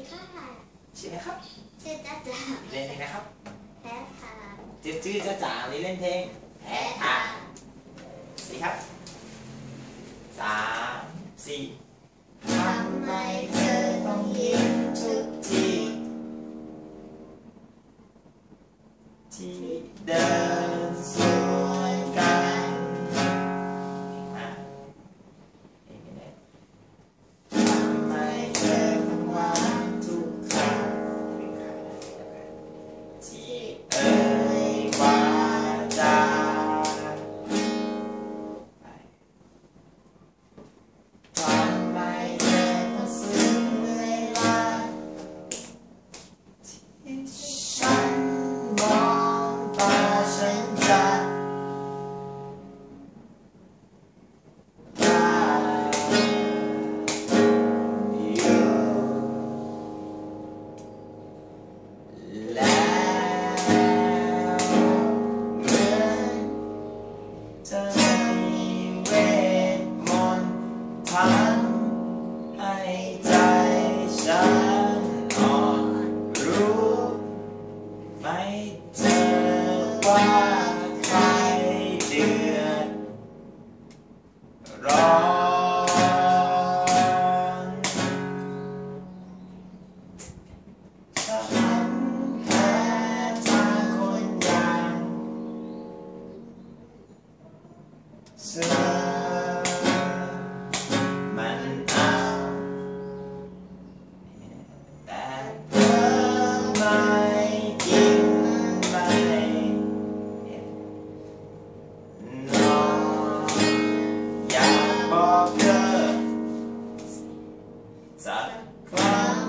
ค่ะชื่ออะไรครับชื่อจ้าจ๋าเล่นเพลงนะครับแพ้ค่ะชื่อจ้าจ๋านี่เล่นเพลงแพ้ค่ะสี่ครับสามสี่ทำไมเธอต้องยิ้มทุกทีที่เดินสวนกันทำไมเธอต้องหวานทุกครั้งที่เอ่ยวาจาทำไมเธอต้องซึ้งเวลาที่ฉันมองตาฉันจะได้อยู่แล้วเหมือนเธอมีเวทมนต์ทำให้ใจฉันอ่อนรู้ไหมเธอว่าใครเดือดร้อนฉันแพ้ทางคนอย่างเธอมันเอาแต่เธอไม่กินไม่นอนอยากบอกเธอสักครั้ง